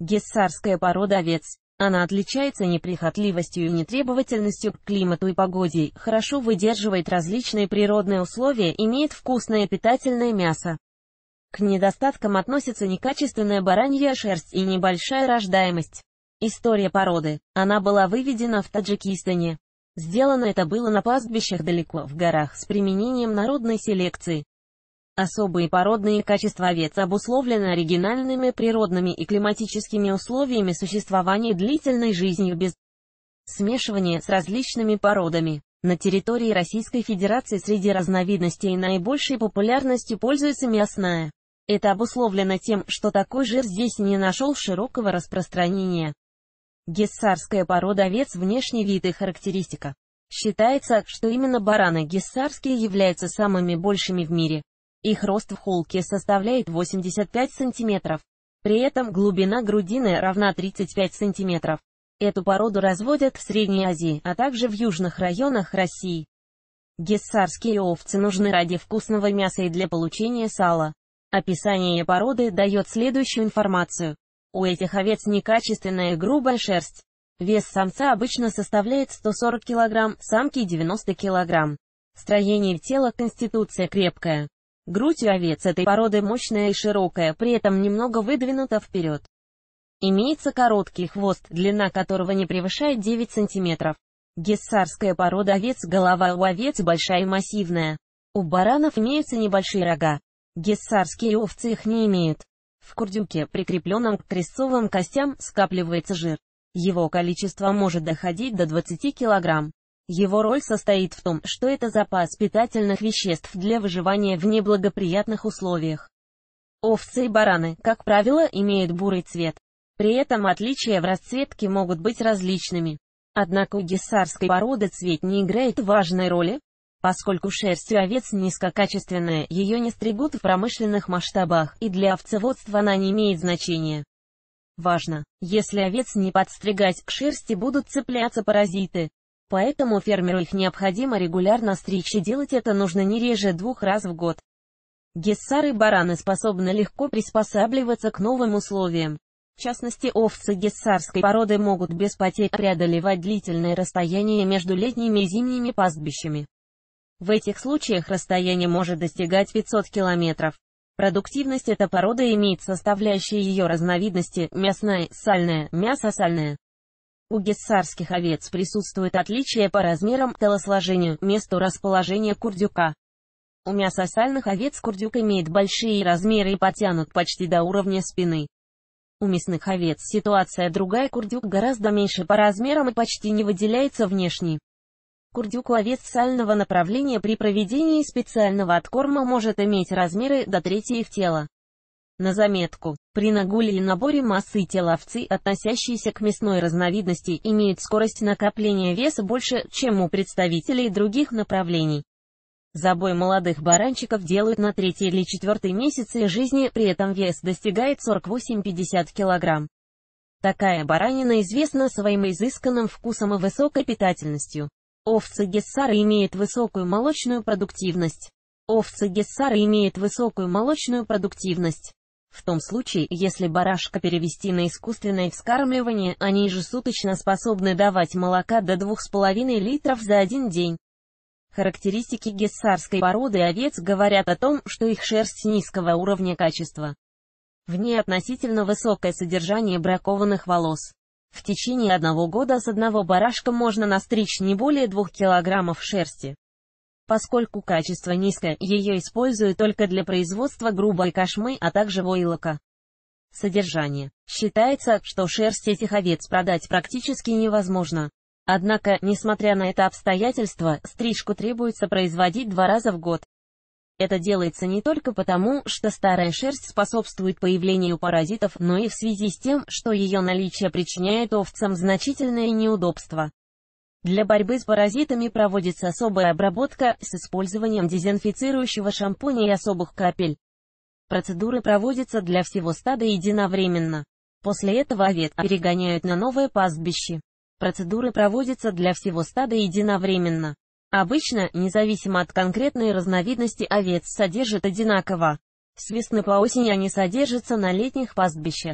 Гессарская порода овец. Она отличается неприхотливостью и нетребовательностью к климату и погоде, хорошо выдерживает различные природные условия, имеет вкусное питательное мясо. К недостаткам относятся некачественная баранья шерсть и небольшая рождаемость. История породы. Она была выведена в Таджикистане. Сделано это было на пастбищах далеко в горах с применением народной селекции. Особые породные качества овец обусловлены оригинальными природными и климатическими условиями существования длительной жизнью без смешивания с различными породами. На территории Российской Федерации среди разновидностей наибольшей популярностью пользуется мясная. Это обусловлено тем, что такой жир здесь не нашел широкого распространения. Гессарская порода овец. Внешний вид и характеристика. Считается, что именно бараны гессарские являются самыми большими в мире. Их рост в холке составляет 85 см. При этом глубина грудины равна 35 см. Эту породу разводят в Средней Азии, а также в южных районах России. Гессарские овцы нужны ради вкусного мяса и для получения сала. Описание породы дает следующую информацию. У этих овец некачественная грубая шерсть. Вес самца обычно составляет 140 кг, самки 90 кг. Строение тела, конституция крепкая. Грудь у овец этой породы мощная и широкая, при этом немного выдвинута вперед. Имеется короткий хвост, длина которого не превышает 9 см. Гессарская порода овец. Голова у овец большая и массивная. У баранов имеются небольшие рога. Гессарские овцы их не имеют. В курдюке, прикрепленном к крестцовым костям, скапливается жир. Его количество может доходить до 20 кг. Его роль состоит в том, что это запас питательных веществ для выживания в неблагоприятных условиях. Овцы и бараны, как правило, имеют бурый цвет. При этом отличия в расцветке могут быть различными. Однако у гессарской породы цвет не играет важной роли. Поскольку шерсть у овец низкокачественная, ее не стригут в промышленных масштабах, и для овцеводства она не имеет значения. Важно, если овец не подстригать, к шерсти будут цепляться паразиты. Поэтому фермеру их необходимо регулярно стричь, и делать это нужно не реже 2 раз в год. Гессары и бараны способны легко приспосабливаться к новым условиям. В частности, овцы гессарской породы могут без потерь преодолевать длительное расстояние между летними и зимними пастбищами. В этих случаях расстояние может достигать 500 км. Продуктивность эта порода имеет составляющие ее разновидности: мясная, сальная, мясо-сальная. У гессарских овец присутствует отличие по размерам, телосложению, месту расположения курдюка. У мясосальных овец курдюк имеет большие размеры и подтянут почти до уровня спины. У мясных овец ситуация другая, курдюк гораздо меньше по размерам и почти не выделяется внешне. Курдюк у овец сального направления при проведении специального откорма может иметь размеры до трети их тела. На заметку, при нагуле и наборе массы тела овцы, относящиеся к мясной разновидности, имеют скорость накопления веса больше, чем у представителей других направлений. Забой молодых баранчиков делают на 3-й или 4-й месяце жизни, при этом вес достигает 48-50 кг. Такая баранина известна своим изысканным вкусом и высокой питательностью. Овцы гессары имеют высокую молочную продуктивность. Овцы гессары имеют высокую молочную продуктивность. В том случае, если барашка перевести на искусственное вскармливание, они ежесуточно способны давать молока до 2,5 литров за один день. Характеристики гессарской породы овец говорят о том, что их шерсть низкого уровня качества. В ней относительно высокое содержание бракованных волос. В течение 1 года с одного барашка можно настричь не более 2 кг шерсти. Поскольку качество низкое, ее используют только для производства грубой кошмы, а также войлока. Содержание. Считается, что шерсть этих овец продать практически невозможно. Однако, несмотря на это обстоятельство, стрижку требуется производить 2 раза в год. Это делается не только потому, что старая шерсть способствует появлению паразитов, но и в связи с тем, что ее наличие причиняет овцам значительные неудобства. Для борьбы с паразитами проводится особая обработка с использованием дезинфицирующего шампуня и особых капель. Процедуры проводятся для всего стада единовременно. После этого овец перегоняют на новое пастбище. Процедуры проводятся для всего стада единовременно. Обычно, независимо от конкретной разновидности, овец содержат одинаково. С весны по осень они содержатся на летних пастбищах.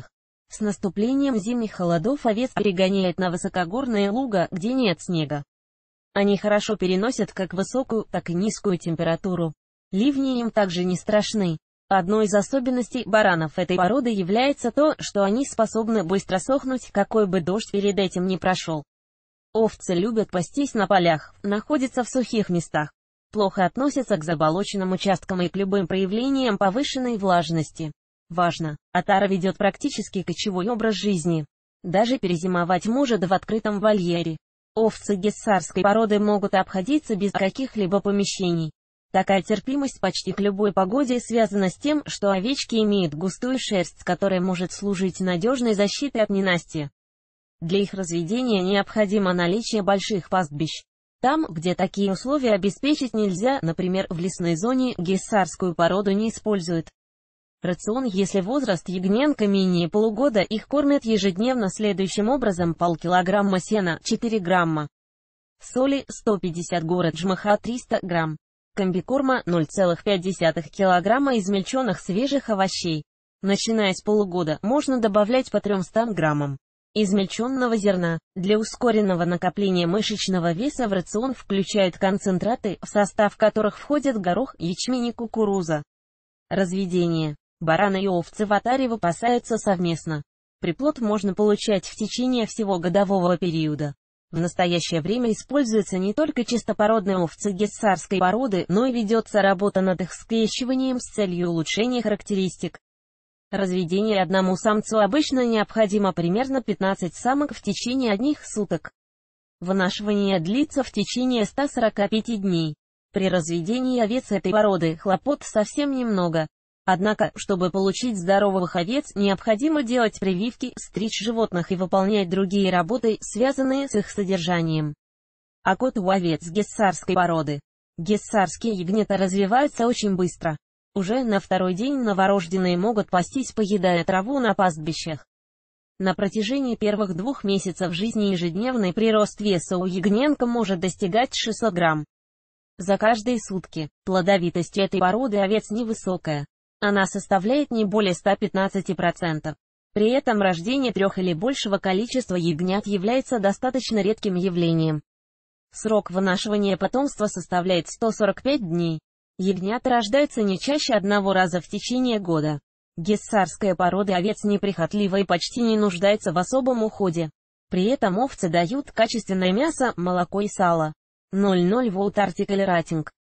С наступлением зимних холодов овец перегоняет на высокогорные луга, где нет снега. Они хорошо переносят как высокую, так и низкую температуру. Ливни им также не страшны. Одной из особенностей баранов этой породы является то, что они способны быстро сохнуть, какой бы дождь перед этим ни прошел. Овцы любят пастись на полях, находятся в сухих местах. Плохо относятся к заболоченным участкам и к любым проявлениям повышенной влажности. Важно, отара ведет практически кочевой образ жизни. Даже перезимовать может в открытом вольере. Овцы гессарской породы могут обходиться без каких-либо помещений. Такая терпимость почти к любой погоде связана с тем, что овечки имеют густую шерсть, которая может служить надежной защитой от ненастья. Для их разведения необходимо наличие больших пастбищ. Там, где такие условия обеспечить нельзя, например, в лесной зоне, гессарскую породу не используют. Рацион: если возраст ягненка менее полугода, их кормят ежедневно следующим образом: полкилограмма сена, 4 грамма соли, 150 город жмыха, 300 грамм комбикорма, 0,5 килограмма измельченных свежих овощей. Начиная с полугода, можно добавлять по 300 граммам измельченного зерна. Для ускоренного накопления мышечного веса в рацион включают концентраты, в состав которых входят горох, ячмень и кукуруза. Разведение. Бараны и овцы в отаре выпасаются совместно. Приплод можно получать в течение всего годового периода. В настоящее время используются не только чистопородные овцы гессарской породы, но и ведется работа над их скрещиванием с целью улучшения характеристик. Разведение: одному самцу обычно необходимо примерно 15 самок в течение одних суток. Вынашивание длится в течение 145 дней. При разведении овец этой породы хлопот совсем немного. Однако, чтобы получить здоровых овец, необходимо делать прививки, стричь животных и выполнять другие работы, связанные с их содержанием. Окот у овец гессарской породы. Гессарские ягнята развиваются очень быстро. Уже на второй день новорожденные могут пастись, поедая траву на пастбищах. На протяжении первых 2 месяцев жизни ежедневный прирост веса у ягненка может достигать 600 грамм за каждые сутки. Плодовитость этой породы овец невысокая. Она составляет не более 115%. При этом рождение 3 или большего количества ягнят является достаточно редким явлением. Срок вынашивания потомства составляет 145 дней. Ягнята рождаются не чаще 1 раза в течение года. Гессарская порода овец неприхотлива и почти не нуждается в особом уходе. При этом овцы дают качественное мясо, молоко и сало. 00 Volt Article Rating.